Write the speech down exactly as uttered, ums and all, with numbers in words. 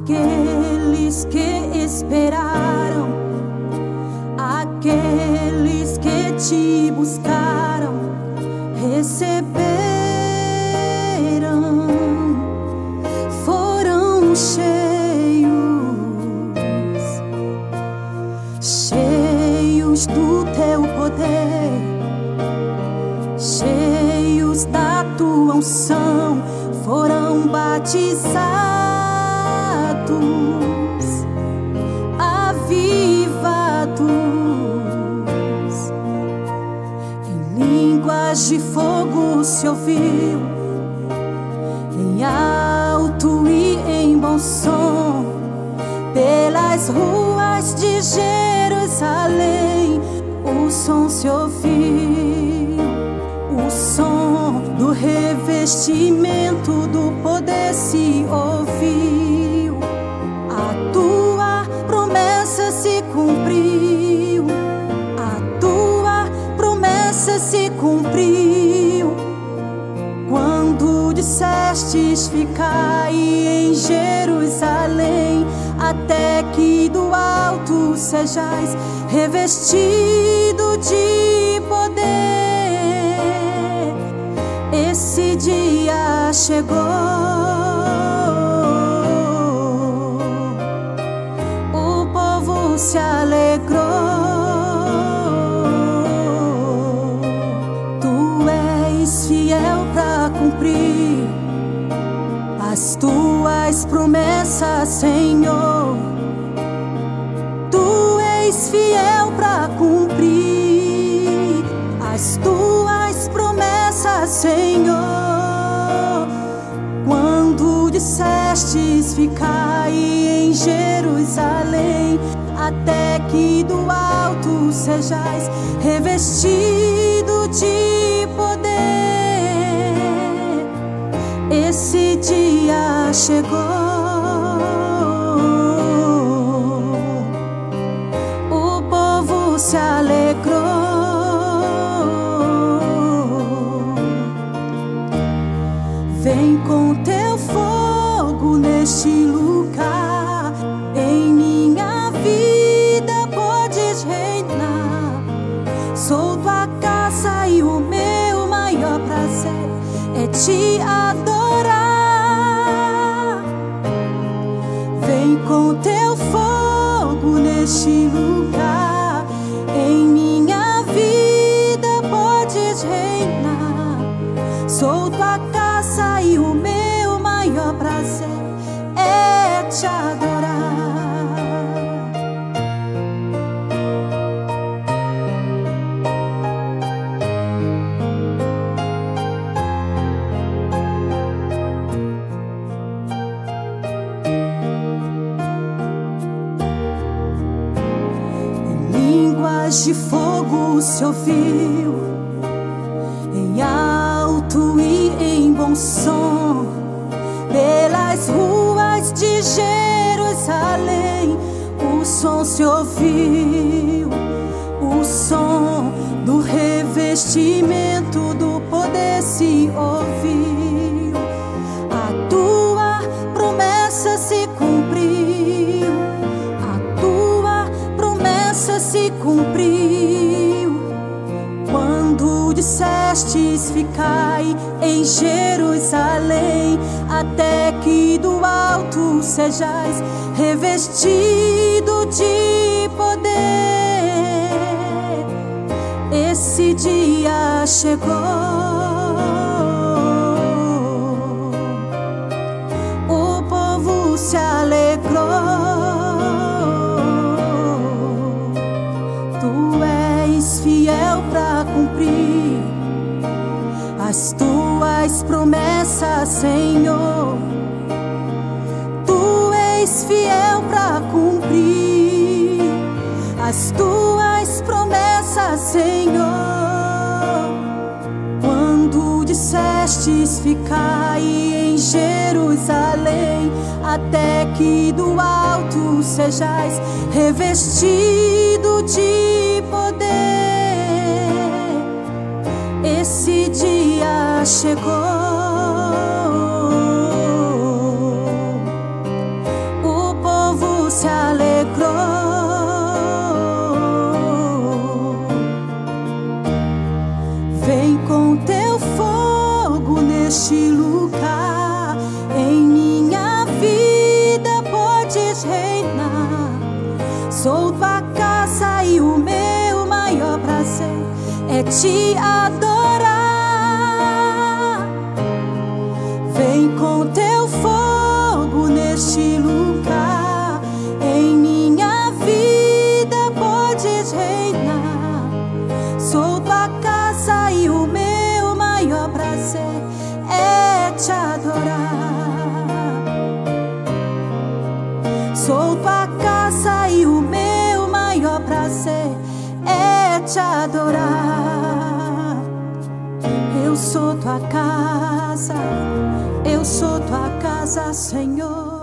Aqueles que esperaram, aqueles que te buscaram, receberam, foram cheios, cheios do teu poder, cheios da tua unção, foram batizados, avivados, em línguas de fogo se ouviu, em alto e em bom som, pelas ruas de Jerusalém, o som se ouviu, o som do revestimento do poder se ouviu. A tua promessa se cumpriu, a tua promessa se cumpriu, quando dissestes: ficai em Jerusalém, até que do alto sejais revestido de poder. Esse dia chegou, o povo se alegrou. Tu és fiel para cumprir as tuas promessas, Senhor. Tu és fiel para cumprir as tuas promessas, Senhor. Quando dissestes: ficai em Jerusalém, até que do alto sejais revestido de poder. Esse dia chegou, o povo se alegrou. Vem com teu fogo neste lugar, em minha vida podes reinar. Sou tua casa e o meu maior prazer é te adorar. Vem com teu fogo neste lugar, em minha vida podes reinar. Sou tua casa e o meu maior prazer é te adorar. Em línguas de fogo se ouviu, em alto e em bom som, pelas ruas de Jerusalém, o som se ouviu, o som do revestimento do poder se ouviu. A tua promessa se cumpriu, a tua promessa se cumpriu, quando dissestes: ficai em Jerusalém, até que do alto sejais revestido de poder. Esse dia chegou, o povo se alegrou. Tu és fiel para cumprir as tuas promessas, Senhor. Tu és fiel para cumprir as tuas promessas, Senhor. Quando dissestes: ficai em Jerusalém, até que do alto sejais revestido de poder. Esse dia chegou, o neste lugar. Em minha vida podes reinar. Sou tua casa e o meu maior prazer é te adorar. Vem com teu fogo neste lugar. Em minha vida podes reinar. Sou tua casa e o meu maior prazer é te adorar. Sou tua casa e o meu maior prazer é te adorar. Eu sou tua casa, eu sou tua casa, Senhor.